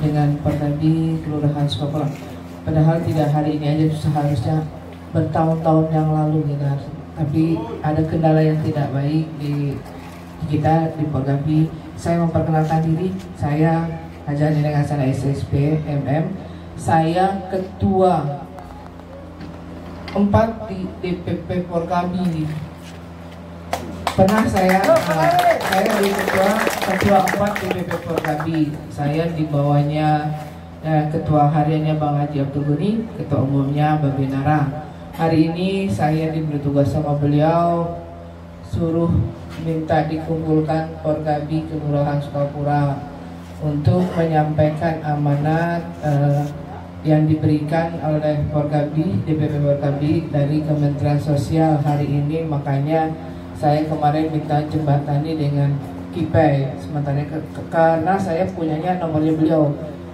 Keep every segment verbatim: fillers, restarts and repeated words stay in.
dengan Porkabdi Kelurahan Sukapura. Padahal tidak hari ini aja, seharusnya bertahun-tahun yang lalu gitu. Tapi ada kendala yang tidak baik di kita di Porkabdi. Saya memperkenalkan diri, saya Haji Neneng Hasanah S S P M M. Saya ketua empat di D P P Porkabdi. Pernah saya, uh, saya di ketua ketua empat di D P P Porkabdi. Saya di bawahnya uh, ketua hariannya Bang Haji Abdul Ghani, ketua umumnya Babe Nara. Hari ini saya diberi tugas sama beliau, suruh minta dikumpulkan Porkabdi Kelurahan Sukapura untuk menyampaikan amanat uh, yang diberikan oleh Porkabdi, D P P Porkabdi dari Kementerian Sosial hari ini. Makanya saya kemarin minta jembatani dengan Kipai, sementara ke, ke, karena saya punyanya nomornya beliau.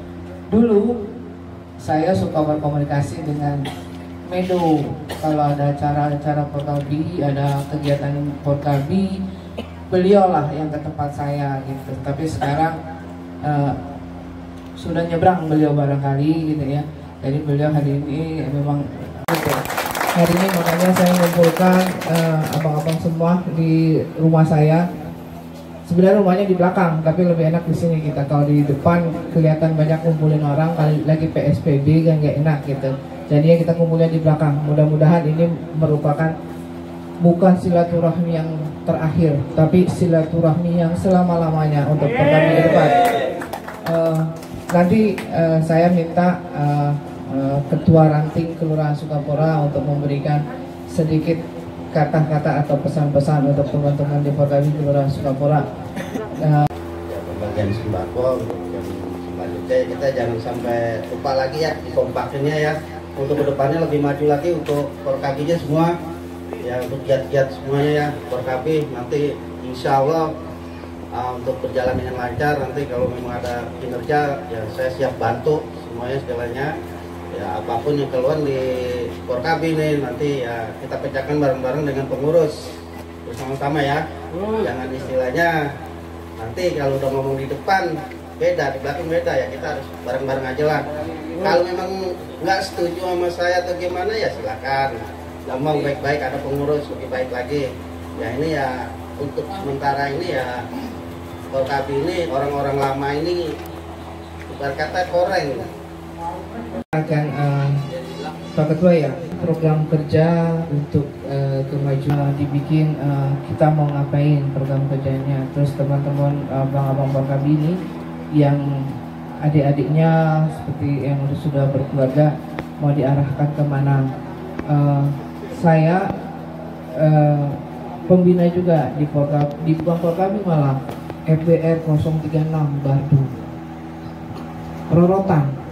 Dulu saya suka berkomunikasi dengan Medo, kalau ada acara-acara Porkabdi, ada kegiatan Porkabdi, beliau lah yang ke tempat saya gitu. Tapi sekarang uh, sudah nyebrang beliau barangkali gitu ya. Jadi beliau hari ini memang gitu. Hari ini makanya saya mengumpulkan abang-abang uh, semua di rumah saya. Sebenarnya rumahnya di belakang, tapi lebih enak di sini kita. Kalau di depan kelihatan banyak kumpulin orang, kali lagi P S B B kan nggak enak gitu. Jadi ya kita kumpulnya di belakang. Mudah-mudahan ini merupakan bukan silaturahmi yang terakhir, tapi silaturahmi yang selama-lamanya untuk Porkabdi ke depan. Uh, nanti uh, saya minta uh, uh, Ketua Ranting Kelurahan Sukapura untuk memberikan sedikit kata-kata atau pesan-pesan untuk teman-teman di Porkabdi Kelurahan Sukapura. Uh, ya, pembagian sembako untuk yang selanjutnya kita jangan sampai lupa lagi ya, dikompakinnya ya, untuk kedepannya lebih maju lagi untuk Porkabdinya semua ya, untuk giat-giat semuanya ya Porkabdi. Nanti insya Allah uh, untuk berjalan dengan lancar. Nanti kalau memang ada kinerja ya saya siap bantu semuanya segalanya ya, apapun yang keluar di Porkabdi nih nanti ya kita pecahkan bareng-bareng dengan pengurus bersama-sama ya. hmm. Jangan istilahnya nanti kalau udah ngomong di depan beda, di belakang beda ya, kita harus bareng-bareng aja lah. hmm. Kalau memang nggak setuju sama saya atau gimana ya silakan ngomong baik-baik, ada pengurus lebih baik lagi ya. Ini ya untuk sementara ini ya Porkabdi ini orang-orang lama ini berkata koreng akan uh, Pak Ketua ya, program kerja untuk uh, kemajuan dibikin, uh, kita mau ngapain program kerjanya. Terus teman-teman abang-abang uh, Porkabdi ini yang adik-adiknya seperti yang sudah berkeluarga mau diarahkan kemana. Uh, saya uh, pembina juga di Porkabdi, di Porkabdi malah F B R nol tiga enam Bardu Rorotan.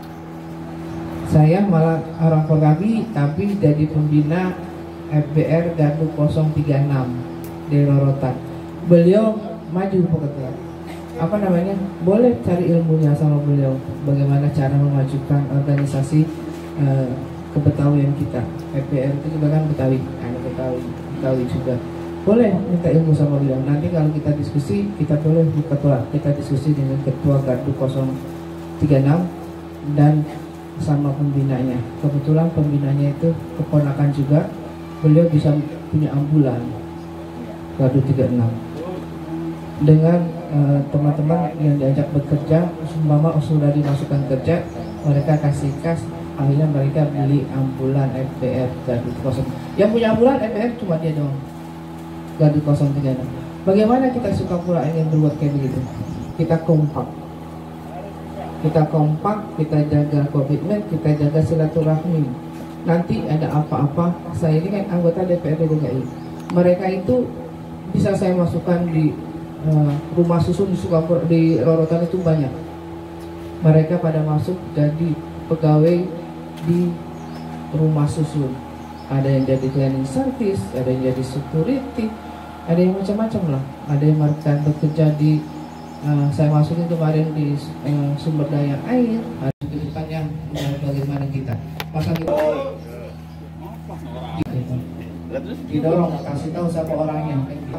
Saya malah orang Porkabdi tapi jadi pembina F B R Gardu nol tiga enam di Rorotan. Beliau maju Pak Ketua. Apa namanya? Boleh cari ilmunya sama beliau. Bagaimana cara memajukan organisasi uh, kebetawian kita. F B R itu juga kan Betawi, anak Betawi, Betawi juga. Boleh minta ilmu sama beliau. Nanti kalau kita diskusi, kita boleh ketua, kita diskusi dengan ketua Gardu nol tiga enam dan sama pembinanya. Kebetulan pembinanya itu keponakan juga, beliau bisa punya ambulan Gardu tiga enam. Dengan teman-teman uh, yang diajak bekerja, umpama sudah dimasukkan kerja, mereka kasih kas, akhirnya mereka beli ambulan F B R Gardu nol. Yang punya ambulan F B R cuma dia doang, Gardu nol tiga enam. Bagaimana kita Sukapura ingin berbuat kayak begitu? Kita kompak, kita kompak, kita jaga komitmen, kita jaga silaturahmi. Nanti ada apa-apa, saya ini kan anggota D P R D D K I. Mereka itu bisa saya masukkan di uh, rumah susun di Sukapura, di Rorotan itu banyak. Mereka pada masuk jadi pegawai di rumah susun. Ada yang jadi cleaning service, ada yang jadi security, ada yang macam-macam lah. Ada yang mereka bekerja di Uh, saya masukin kemarin di uh, sumber daya air, ada kehidupannya uh, bagaimana kita masa kita didorong kasih tahu siapa orangnya.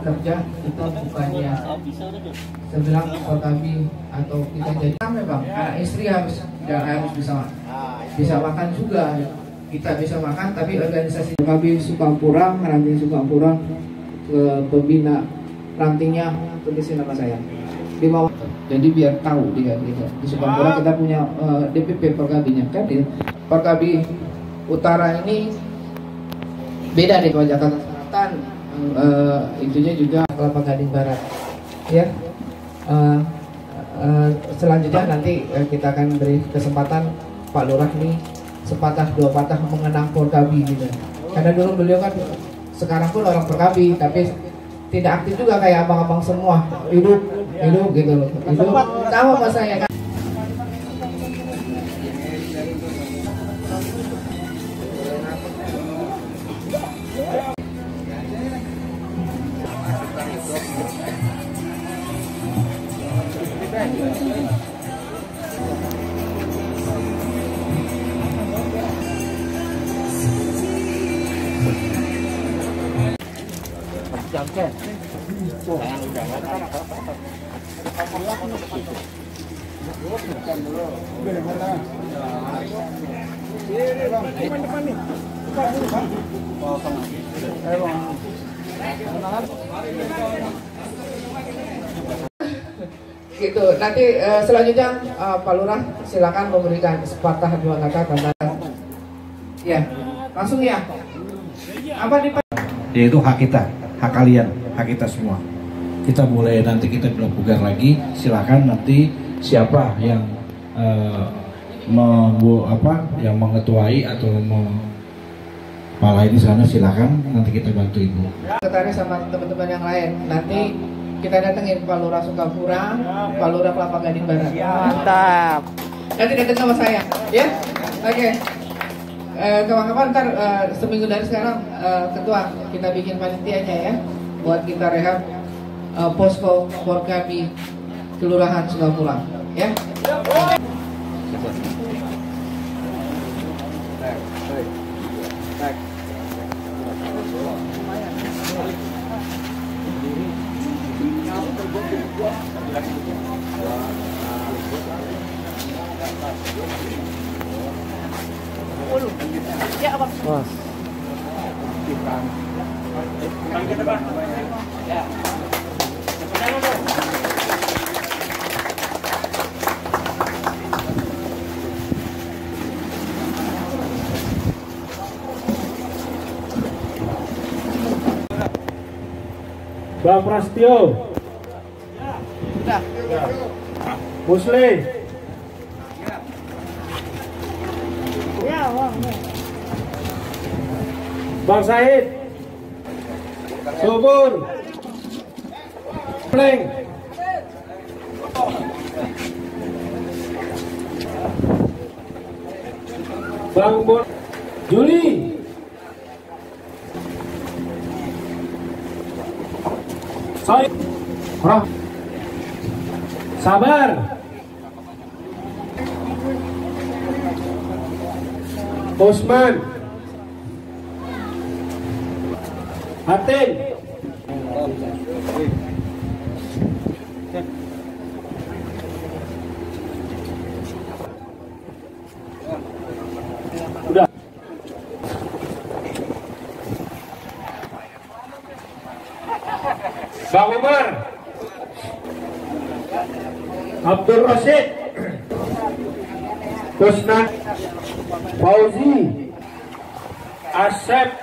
kerja itu bukannya saya bilang Forkabi atau kita jadi memang anak istri harus dan harus bisa bisa makan juga, kita bisa makan, tapi organisasi Forkabi Sukampura, ranting Sukampura, ke pembina rantingnya tulisin nama saya di bawah, jadi biar tahu dia gitu. Di Sukampura kita punya uh, D P P Forkabinya kan, di Forkabi Utara ini beda deh kalau Jakarta Selatan, uh, itunya juga Kelapa Gading Barat ya. Uh, uh, selanjutnya nanti uh, kita akan beri kesempatan Pak Lurah nih sepatah dua patah mengenang Forkabi gitu, karena dulu beliau kan sekarang pun orang Forkabi tapi tidak aktif juga kayak abang-abang semua, hidup hidup gitu loh, hidup sama sama saya kan. Gitu. Nanti uh, selanjutnya uh, Pak Lurah silakan memberikan sepatah dua kata tentang ya langsung ya apa di yaitu hak kita, hak kalian, hak kita semua. Kita boleh nanti kita bugar lagi, silakan nanti siapa yang uh, membu apa yang mengetuai atau mempalai di sana, silakan nanti kita bantu ibu. Ketarik sama teman-teman yang lain, nanti kita datengin Pak Lurah Sukampura, Pak Lurah Kelapa Gading Barat. Mantap. Nanti datang sama saya, ya? Oke. Okay. Eh, kawan-kawan ntar eh, seminggu dari sekarang eh, ketua kita bikin panitianya ya, buat kita rehab eh, posko Forkabi Kelurahan Sukampura, ya. Ya, Abang. Mas. Bang Prastio. Udah. Musli. Ya, Bang. Bang Said. Subur. Pleng. Bang Bon. Juli. Said. Rah. Sabar. Osman. Hatin. Udah. Bang Umar. Abdul Rashid. Kusnan. Fauzi. Asep.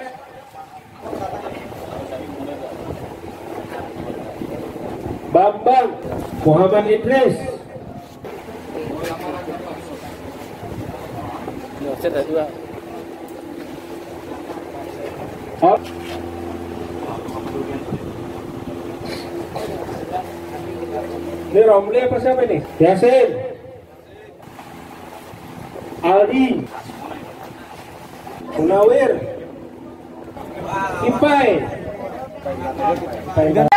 Bambang. Muhammad Idris. Oh. Ini Romli apa siapa ini? Yasin. Aldi. Munawir. Ipai.